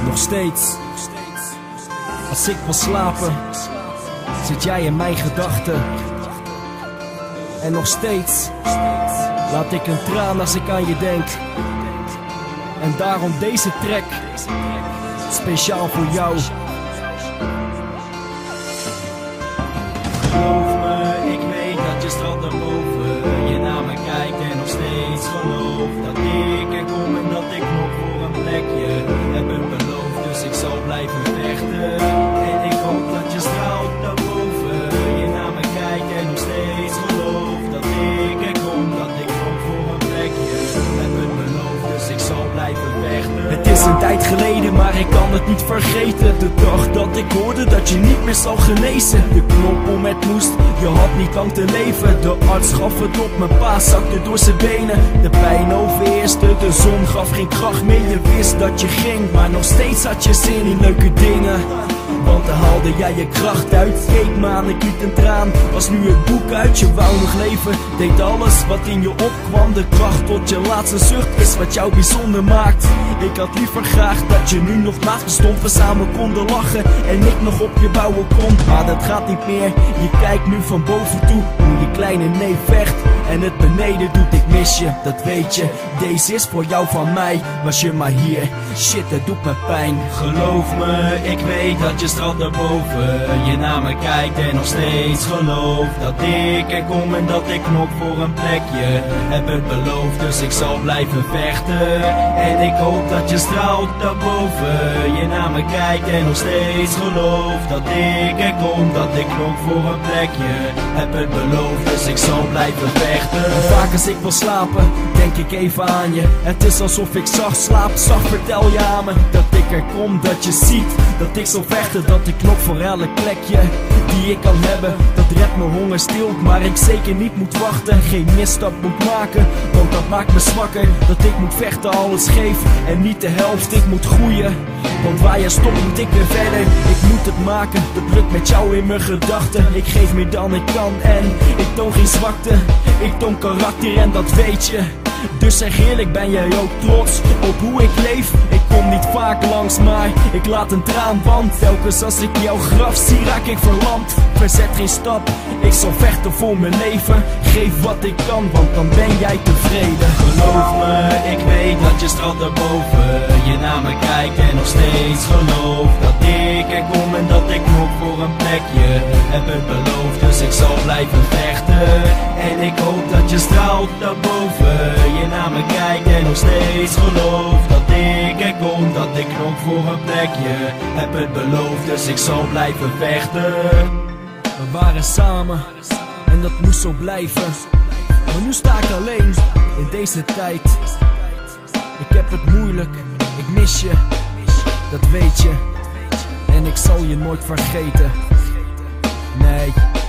Nog steeds, als ik wil slapen, zit jij in mijn gedachten. En nog steeds, laat ik een traan als ik aan je denk. En daarom deze track, speciaal voor jou. Geloof me, ik weet dat je straalt naar boven. Je naar me kijkt en nog steeds geloof dat ik er kom en dat ik nog voor een plekje heb het beloofd. Dus ik zal blijven vechten en ik hoop dat je straalt naar boven. Je naar me kijkt en nog steeds geloof dat ik er kom, dat ik nog voor een plekje heb het beloofd. Dus ik zal blijven vechten. Het is een tijd geleden, maar ik kan het niet vergeten. De dag dat ik hoorde dat je niet meer zal genezen. De knop om het moest, je had niet lang te leven. De arts gaf het op, mijn pa zakte door zijn benen. De pijn overheerste, de zon gaf geen kracht meer. Je wist dat je ging, maar nog steeds had je zin in leuke dingen. Want daar haalde jij je kracht uit. Keek me aan, ik liet een traan, was nu het boek uit. Je wou nog leven, deed alles wat in je opkwam. De kracht tot je laatste zucht is wat jou bijzonder maakt. Ik had liever graag dat je nu nog naast me stond. We samen konden lachen en ik nog op je bouwen kon. Maar dat gaat niet meer, je kijkt nu van boven toe hoe je kleine neef vecht en het beneden doet. Ik mis je, dat weet je. Deze is voor jou van mij, was je maar hier. Shit, dat doet me pijn. Geloof me, ik weet dat je straalt naar boven. Je naar me kijkt en nog steeds geloof dat ik er kom en dat ik nog voor een plekje heb het beloofd. Dus ik zal blijven vechten en ik hoop dat je straalt naar boven. Je naar me kijkt en nog steeds geloof dat ik er kom, dat ik nog voor een plekje heb het beloofd. Dus ik zal blijven vechten. Vaak als ik wil slapen, denk ik even aan je. Het is alsof ik zacht slaap, zacht vertel je aan me dat ik er kom, dat je ziet dat ik zal vechten, dat ik knok voor elk plekje die ik kan hebben. Dat redt mijn honger stil, maar ik zeker niet moet wachten. Geen misstap moet maken, want dat maakt me zwakker. Dat ik moet vechten, alles geef en niet de helft. Ik moet groeien, want waar je stopt moet ik weer verder. Ik moet het maken, dat lukt met jou in mijn gedachten. Ik geef meer dan ik kan en ik toon geen zwakte. Ik toon karakter en dat weet je. Dus zeg eerlijk, ben jij ook trots op hoe ik leef? Ik kom niet vaak langs, maar ik laat een traan, want telkens als ik jouw graf zie raak ik verlamd. Verzet geen stap, ik zal vechten voor mijn leven. Geef wat ik kan, want dan ben jij tevreden. Geloof me, ik weet dat je straalt naar boven. Je naar me kijkt en nog steeds geloof dat ik er kom en dat ik nog voor een plekje heb het beloofd. Dus ik zal blijven vechten en ik hoop dat je straalt naar boven. Je naar me kijkt en nog steeds geloof dat ik er kom, dat ik nog voor een plekje heb het beloofd. Dus ik zal blijven vechten. We waren samen en dat moest zo blijven. Maar nu sta ik alleen in deze tijd. Ik heb het moeilijk, ik mis je, dat weet je. En ik zal je nooit vergeten. Nee.